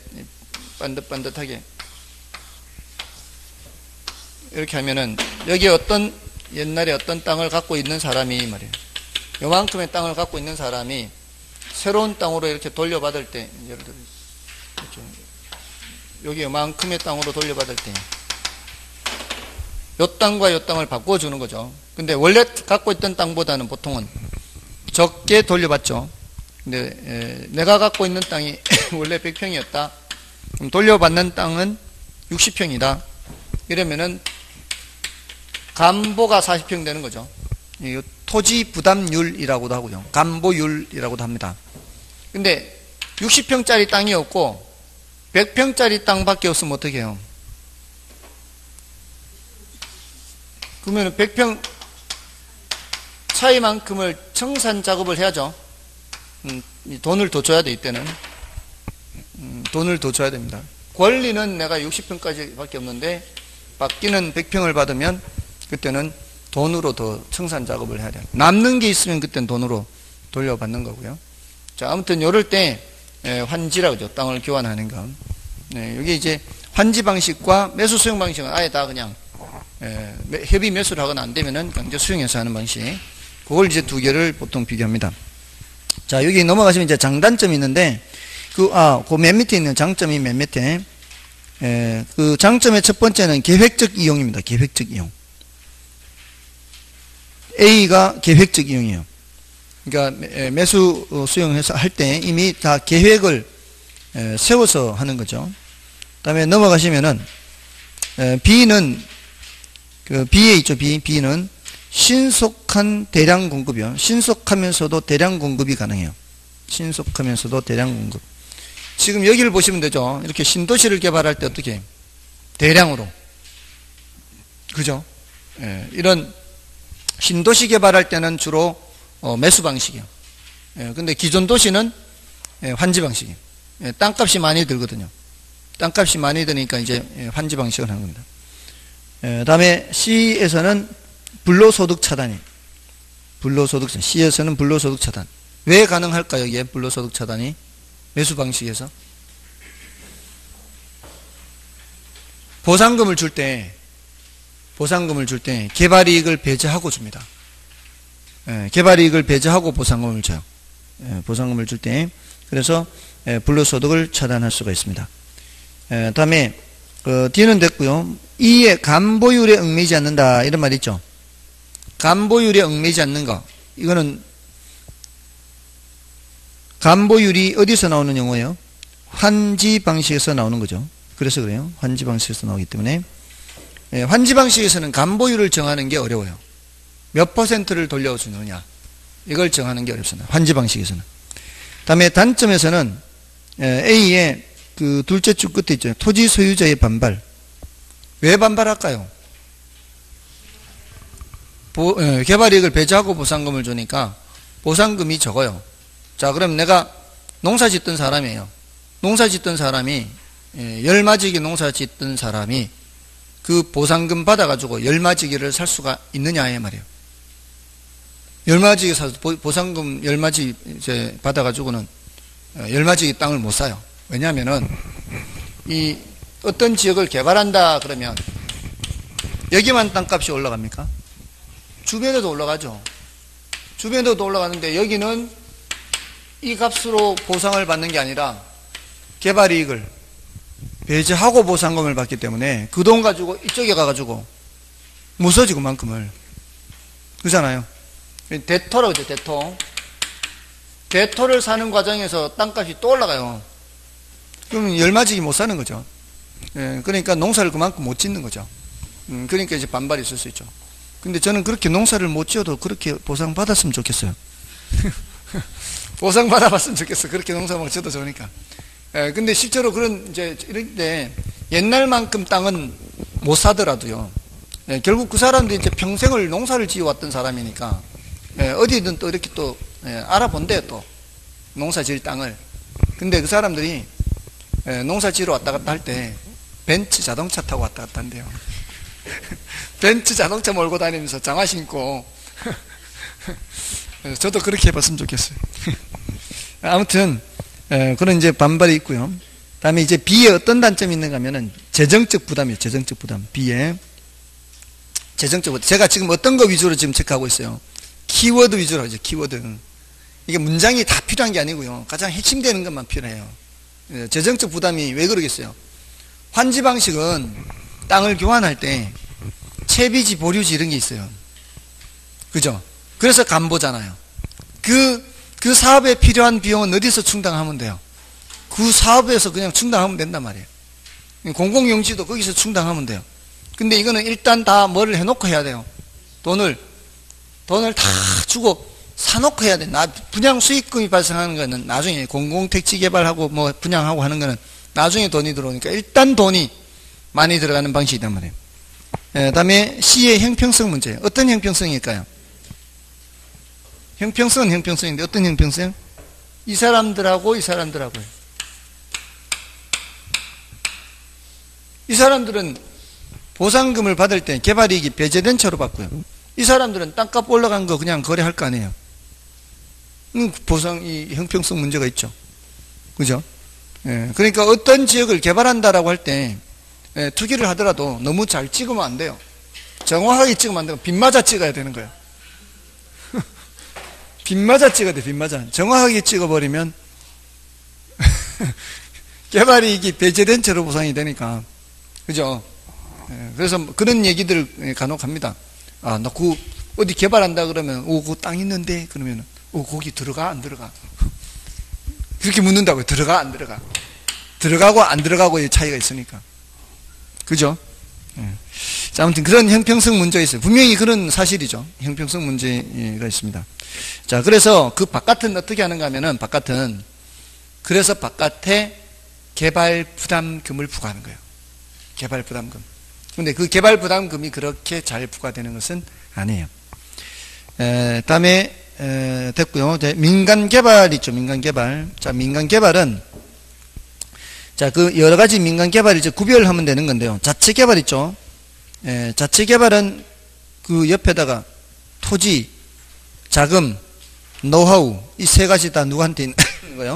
반듯반듯하게 이렇게 하면은 여기에 어떤 옛날에 어떤 땅을 갖고 있는 사람이 말이에요. 요만큼의 땅을 갖고 있는 사람이 새로운 땅으로 이렇게 돌려받을 때, 예를 들어 이렇게 여기 요만큼의 땅으로 돌려받을 때, 요 땅과 요 땅을 바꿔주는 거죠. 근데 원래 갖고 있던 땅보다는 보통은 적게 돌려받죠. 근데 내가 갖고 있는 땅이 원래 100평이었다. 그럼 돌려받는 땅은 60평이다. 이러면은 간보가 40평 되는 거죠. 토지 부담률이라고도 하고요. 간보율이라고도 합니다. 근데 60평짜리 땅이 없고 100평짜리 땅밖에 없으면 어떻게 해요? 그러면 100평 차이만큼을 청산 작업을 해야죠. 돈을 더 줘야 돼, 이때는. 돈을 더 줘야 됩니다. 권리는 내가 60평까지 밖에 없는데 받기는 100평을 받으면 그때는 돈으로 더 청산 작업을 해야 돼요. 남는 게 있으면 그때는 돈으로 돌려받는 거고요. 자, 아무튼 이럴 때 환지라고 하죠. 땅을 교환하는 거. 여기 이제 환지 방식과 매수 수용 방식은 아예 다 그냥 협의 매수를 하거나 안 되면은 강제 수용해서 하는 방식. 그걸 이제 두 개를 보통 비교합니다. 자, 여기 넘어가시면 이제 장단점이 있는데 그 맨 밑에 있는 장점이 맨 밑에 그 장점의 첫 번째는 계획적 이용입니다. 계획적 이용. A가 계획적 이용이에요. 그러니까 매수 수용해서 할 때 이미 다 계획을 세워서 하는 거죠. 그 다음에 넘어가시면은 B는 그 B에 있죠. B는 신속한 대량 공급이요. 신속하면서도 대량 공급이 가능해요. 신속하면서도 대량 공급. 지금 여기를 보시면 되죠. 이렇게 신도시를 개발할 때 어떻게 해요? 대량으로. 그죠? 이런 신도시 개발할 때는 주로 매수 방식이에요. 근데 기존 도시는 환지 방식이에요. 땅값이 많이 들거든요. 땅값이 많이 드니까 이제 환지 방식을 하는 겁니다. 다음에 C에서는 불로소득 차단이에요. 불로소득 차단. C에서는 불로소득 차단. 왜 가능할까요? 이게 불로소득 차단이 매수 방식에서 보상금을 줄 때 개발이익을 배제하고 줍니다. 개발이익을 배제하고 보상금을 줘요. 보상금을 줄 때 그래서 불로소득을 차단할 수가 있습니다. 다음에 D는 됐고요. E의 간보율에 얽매이지 않는다 이런 말 있죠. 간보율에 얽매이지 않는 거 이거는 간보율이 어디서 나오는 용어예요? 환지 방식에서 나오는 거죠. 그래서 그래요. 환지 방식에서 나오기 때문에 환지 방식에서는 간보율을 정하는 게 어려워요. 몇 %를 돌려주느냐 이걸 정하는 게 어렵습니다. 환지 방식에서는. 다음에 단점에서는 A의 그 둘째 줄 끝에 있죠. 토지 소유자의 반발. 왜 반발할까요? 개발이익을 배제하고 보상금을 주니까 보상금이 적어요. 자, 그럼 내가 농사 짓던 사람이에요. 농사 짓던 사람이 열마지기 농사 짓던 사람이 그 보상금 받아가지고 열마지기를 살 수가 있느냐 이 말이에요. 열마지기 사서 보상금 열마지 이제 받아가지고는 열마지기 땅을 못 사요. 왜냐하면은 이 어떤 지역을 개발한다 그러면 여기만 땅값이 올라갑니까? 주변에도 올라가죠. 주변에도 올라가는데 여기는 이 값으로 보상을 받는 게 아니라 개발이익을 배제하고 보상금을 받기 때문에 그 돈 가지고 이쪽에 가가지고 무서지 그만큼을. 그렇잖아요. 대토라고 그러죠. 대토. 대토를 사는 과정에서 땅값이 또 올라가요. 그러면 열마지기 못 사는 거죠. 그러니까 농사를 그만큼 못 짓는 거죠. 그러니까 이제 반발이 있을 수 있죠. 근데 저는 그렇게 농사를 못 지어도 그렇게 보상 받았으면 좋겠어요. 보상 받아봤으면 좋겠어. 그렇게 농사 못 지어도 좋으니까. 근데 실제로 그런 이제 이럴 때 옛날만큼 땅은 못 사더라도요. 결국 그 사람들이 이제 평생을 농사를 지어왔던 사람이니까 어디든 또 이렇게 또 알아본대요. 또 농사 지을 땅을. 근데 그 사람들이 농사 지으러 왔다 갔다 할 때 벤츠 자동차 타고 왔다 갔다 한대요. 벤츠 자동차 몰고 다니면서 장화 신고. 저도 그렇게 해봤으면 좋겠어요. 아무튼 그런 이제 반발이 있고요. 다음에 이제 B에 어떤 단점이 있는가 하면은 재정적 부담이에요. 재정적 부담. B에 재정적 부담. 제가 지금 어떤 거 위주로 지금 체크하고 있어요? 키워드 위주로 하죠. 키워드. 이게 문장이 다 필요한 게 아니고요. 가장 핵심되는 것만 필요해요. 재정적 부담이 왜 그러겠어요? 환지 방식은 땅을 교환할 때 채비지, 보류지 이런 게 있어요. 그죠? 그래서 간보잖아요. 그 사업에 필요한 비용은 어디서 충당하면 돼요? 그 사업에서 그냥 충당하면 된단 말이에요. 공공용지도 거기서 충당하면 돼요. 근데 이거는 일단 다 뭐를 해놓고 해야 돼요. 돈을 다 주고 사놓고 해야 돼. 분양 수익금이 발생하는 거는 나중에 공공택지 개발하고 뭐 분양하고 하는 거는 나중에 돈이 들어오니까 일단 돈이 많이 들어가는 방식이란 말이에요. 다음에 C의 형평성 문제예요. 어떤 형평성일까요? 형평성은 형평성인데 어떤 형평성? 이 사람들하고 이 사람들하고요. 이 사람들은 보상금을 받을 때 개발이익이 배제된 채로 받고요. 이 사람들은 땅값 올라간 거 그냥 거래할 거 아니에요. 이 형평성 문제가 있죠. 그죠? 그러니까 어떤 지역을 개발한다라고 할 때 투기를 하더라도 너무 잘 찍으면 안 돼요. 정확하게 찍으면 안 되고 빗맞아 찍어야 되는 거예요. 빗맞아 찍어야 돼. 빗맞아. 정확하게 찍어버리면 개발이익이 배제된 채로 보상이 되니까. 그죠? 그래서 그런 얘기들을 간혹 합니다. 아, 나 어디 개발한다 그러면 그 땅 있는데 그러면 거기 들어가 안 들어가? 그렇게 묻는다고요. 들어가 안 들어가? 들어가고 안 들어가고의 차이가 있으니까. 그죠? 자, 아무튼 그런 형평성 문제가 있어요. 분명히 그런 사실이죠. 형평성 문제가 있습니다. 자, 그래서 그 바깥은 어떻게 하는가 하면은 그래서 바깥에 개발 부담금을 부과하는 거예요. 개발 부담금. 근데 그 개발 부담금이 그렇게 잘 부과되는 것은 아니에요. 다음에 됐고요. 민간 개발 있죠. 민간 개발. 자, 민간 개발은 자, 그 여러 가지 민간 개발을 이제 구별하면 되는 건데요. 자체 개발 있죠. 자체 개발은 그 옆에다가 토지, 자금, 노하우 이 세 가지 다 누구한테 있는 거예요?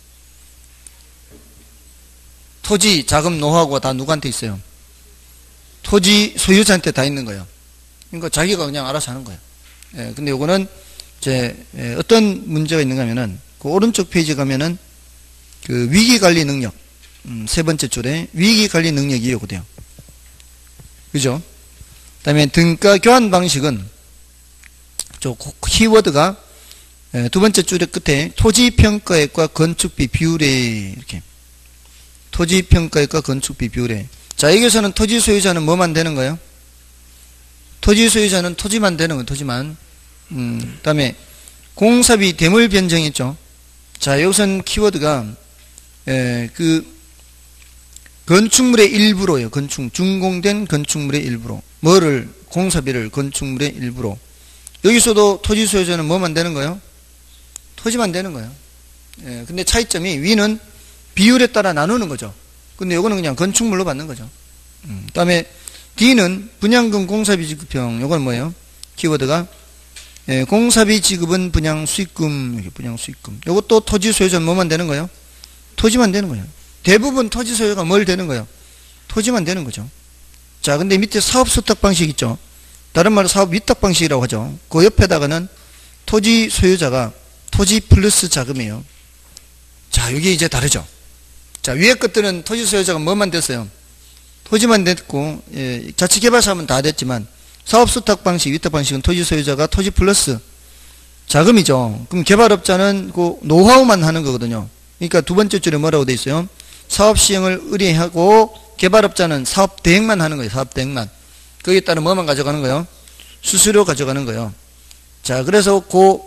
토지, 자금, 노하우가 다 누구한테 있어요? 토지 소유자한테 다 있는 거예요. 그러니까 자기가 그냥 알아서 하는 거예요. 근데 요거는 어떤 문제가 있는가 하면은 그 오른쪽 페이지 가면은 그 위기관리 능력 세 번째 줄에 위기관리 능력이 요거돼요. 그죠? 그 다음에 등가 교환 방식은 저 키워드가 두 번째 줄의 끝에 토지평가액과 건축비 비율에 이렇게 토지평가액과 건축비 비율에 자, 여기서는 토지 소유자는 뭐만 되는 거예요? 토지 소유자는 토지만 되는 거예요. 토지만. 그 다음에 공사비 대물 변경 있죠. 자, 여기서는 키워드가 그 건축물의 일부로요. 준공된 건축물의 일부로. 뭐를 공사비를 건축물의 일부로. 여기서도 토지 소유자는 뭐만 되는 거예요? 토지만 되는 거예요. 근데 차이점이 위는 비율에 따라 나누는 거죠. 근데 요거는 그냥 건축물로 받는 거죠. 그 다음에 D는 분양금 공사비 지급형. 요건 뭐예요? 키워드가 공사비 지급은 분양 수익금. 여기 분양 수익금. 요것도 토지 소유자는 뭐만 되는 거예요? 토지만 되는 거예요. 대부분 토지 소유가 뭘 되는 거예요? 토지만 되는 거죠. 자, 근데 밑에 사업 수탁 방식 있죠. 다른 말로 사업 위탁 방식이라고 하죠. 그 옆에다가는 토지 소유자가 토지 플러스 자금이에요. 자, 여기 이제 다르죠. 자, 위에 것들은 토지 소유자가 뭐만 됐어요? 토지만 됐고, 자치개발사업은 다 됐지만, 사업수탁 방식, 위탁 방식은 토지 소유자가 토지 플러스 자금이죠. 그럼 개발업자는 그 노하우만 하는 거거든요. 그러니까 두 번째 줄에 뭐라고 돼 있어요? 사업 시행을 의뢰하고, 개발업자는 사업 대행만 하는 거예요. 사업 대행만. 거기에 따른 뭐만 가져가는 거예요? 수수료 가져가는 거예요. 자, 그래서 그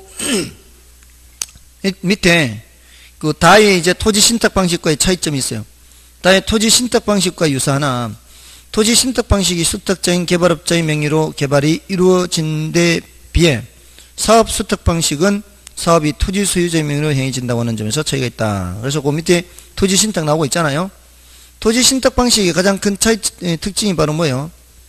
밑에 그 다의 이제 토지 신탁 방식과의 차이점이 있어요. 다의 토지 신탁 방식과 유사하나 토지 신탁 방식이 수탁자인 개발업자의 명의로 개발이 이루어진 데 비해 사업 수탁 방식은 사업이 토지 소유자의 명의로 행해진다고 하는 점에서 차이가 있다. 그래서 그 밑에 토지 신탁 나오고 있잖아요. 토지 신탁 방식의 가장 큰 특징이 바로 뭐예요?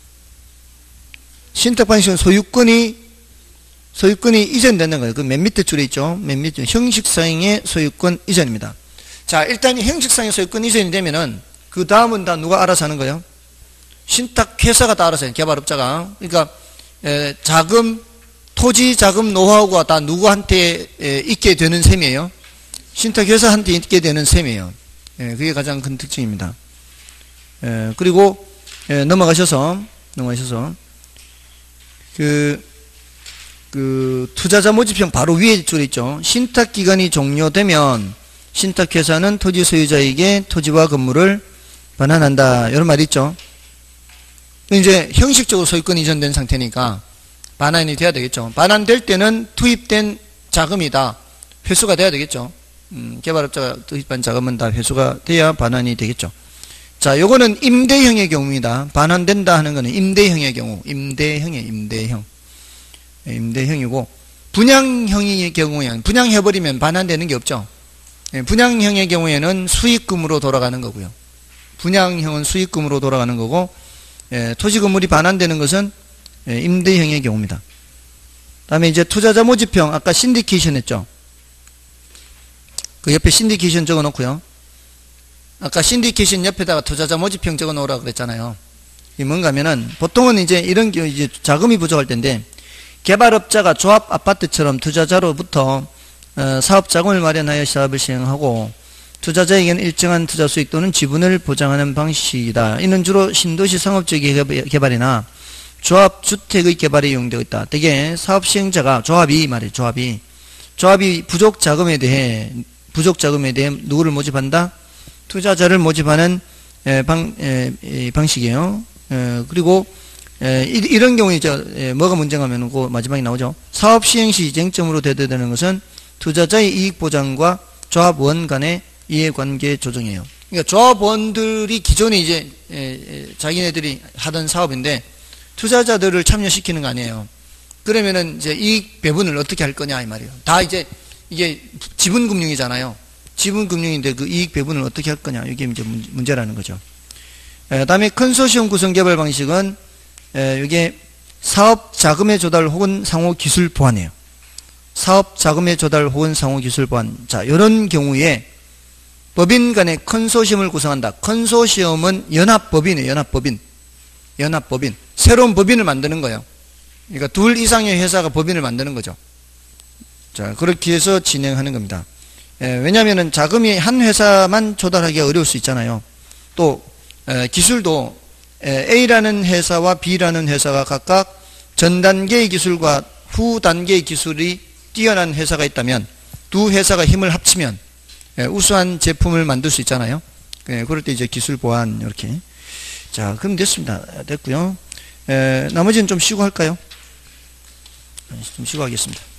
신탁 방식은 소유권이 이전되는 거예요. 그 맨 밑에 줄에 있죠. 맨 밑에 형식상의 소유권 이전입니다. 자, 일단 형식상의 소유권 이전이 되면은 그 다음은 다 누가 알아서 하는 거예요? 신탁회사가 따라서 개발업자가. 그러니까 자금, 토지 자금 노하우가 다 누구한테 있게 되는 셈이에요. 신탁회사한테 있게 되는 셈이에요. 그게 가장 큰 특징입니다. 그리고 넘어가셔서 그 투자자 모집형 바로 위에 줄에 있죠. 신탁기간이 종료되면 신탁회사는 토지 소유자에게 토지와 건물을 반환한다. 이런 말이 있죠. 이제 형식적으로 소유권 이전된 상태니까 반환이 돼야 되겠죠. 반환될 때는 투입된 자금이다. 회수가 돼야 되겠죠. 개발업자가 투입한 자금은 다 회수가 돼야 반환이 되겠죠. 자, 요거는 임대형의 경우입니다. 반환된다 하는 거는 임대형의 경우. 임대형이고, 분양형의 경우에는, 분양해버리면 반환되는 게 없죠. 분양형의 경우에는 수익금으로 돌아가는 거고요. 분양형은 수익금으로 돌아가는 거고, 토지 건물이 반환되는 것은 임대형의 경우입니다. 다음에 이제 투자자 모집형, 아까 신디케이션 했죠. 그 옆에 신디케이션 적어 놓고요. 아까 신디케이션 옆에다가 투자자 모집형 적어 놓으라고 그랬잖아요. 이게 뭔가 하면은, 보통은 이제 이런 경우 이제 자금이 부족할 텐데, 개발업자가 조합 아파트처럼 투자자로부터 사업 자금을 마련하여 사업을 시행하고, 투자자에게는 일정한 투자 수익 또는 지분을 보장하는 방식이다. 이는 주로 신도시 상업지역의 개발이나 조합주택의 개발에 이용되고 있다. 대개 사업 시행자가 조합이 부족 자금에 대해 누구를 모집한다? 투자자를 모집하는 방식이에요. 그리고 이런 경우에 이제 뭐가 문제가 하면 그 마지막에 나오죠. 사업 시행 시 쟁점으로 대두되는 것은 투자자의 이익 보장과 조합원 간의 이해관계 조정이에요. 그러니까 조합원들이 기존에 이제 자기네들이 하던 사업인데 투자자들을 참여시키는 거 아니에요. 그러면은 이제 이익 배분을 어떻게 할 거냐 이 말이에요. 다 이제 이게 지분금융이잖아요. 지분금융인데 그 이익 배분을 어떻게 할 거냐 이게 이제 문제라는 거죠. 다음에 컨소시엄 구성 개발 방식은 이게 사업 자금의 조달 혹은 상호 기술 보완이에요. 사업 자금의 조달 혹은 상호 기술 보완. 자, 이런 경우에 법인 간의 컨소시엄을 구성한다. 컨소시엄은 연합법인이에요. 연합법인. 새로운 법인을 만드는 거예요. 그러니까 둘 이상의 회사가 법인을 만드는 거죠. 자, 그렇게 해서 진행하는 겁니다. 왜냐하면 자금이 한 회사만 조달하기가 어려울 수 있잖아요. 또 기술도 A라는 회사와 B라는 회사가 각각 전 단계의 기술과 후 단계의 기술이 뛰어난 회사가 있다면 두 회사가 힘을 합치면 우수한 제품을 만들 수 있잖아요. 그럴 때 이제 기술 보완 이렇게. 자, 그럼 됐습니다. 됐고요. 나머지는 좀 쉬고 할까요? 좀 쉬고 하겠습니다.